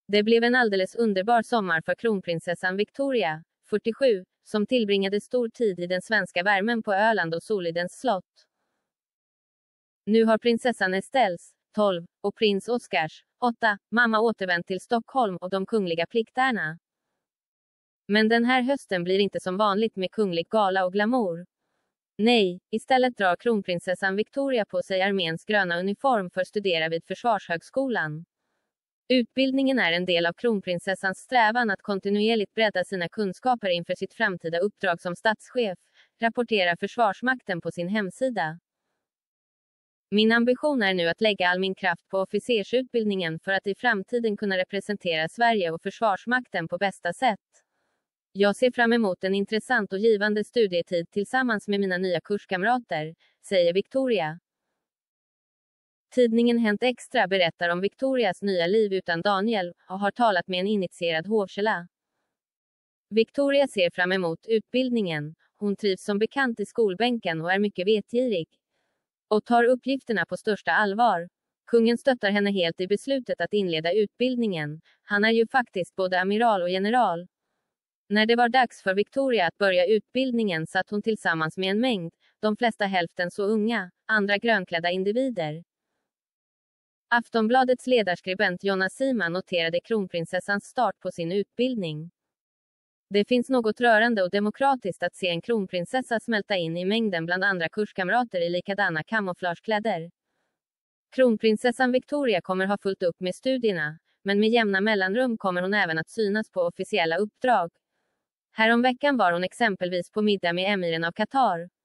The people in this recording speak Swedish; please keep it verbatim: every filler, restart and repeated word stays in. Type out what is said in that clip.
Det blev en alldeles underbar sommar för kronprinsessan Victoria, fyrtiosju, som tillbringade stor tid i den svenska värmen på Öland och Solidens slott. Nu har prinsessan Estelles, tolv, och prins Oscars, åtta, mamma återvänt till Stockholm och de kungliga pliktärna. Men den här hösten blir inte som vanligt med kunglig gala och glamour. Nej, istället drar kronprinsessan Victoria på sig arméns gröna uniform för att studera vid Försvarshögskolan. Utbildningen är en del av kronprinsessans strävan att kontinuerligt bredda sina kunskaper inför sitt framtida uppdrag som statschef, rapporterar Försvarsmakten på sin hemsida. Min ambition är nu att lägga all min kraft på officersutbildningen för att i framtiden kunna representera Sverige och Försvarsmakten på bästa sätt. Jag ser fram emot en intressant och givande studietid tillsammans med mina nya kurskamrater, säger Victoria. Tidningen Hänt Extra berättar om Victorias nya liv utan Daniel och har talat med en initierad hovkälla. Victoria ser fram emot utbildningen. Hon trivs som bekant i skolbänken och är mycket vetgirig. Och tar uppgifterna på största allvar. Kungen stöttar henne helt i beslutet att inleda utbildningen. Han är ju faktiskt både amiral och general. När det var dags för Victoria att börja utbildningen satt hon tillsammans med en mängd, de flesta hälften så unga, andra grönklädda individer. Aftonbladets ledarskribent Jonna Sima noterade kronprinsessans start på sin utbildning. Det finns något rörande och demokratiskt att se en kronprinsessa smälta in i mängden bland andra kurskamrater i likadana kamouflagekläder. Kronprinsessan Victoria kommer ha fullt upp med studierna, men med jämna mellanrum kommer hon även att synas på officiella uppdrag. Häromveckan var hon exempelvis på middag med emiren av Qatar.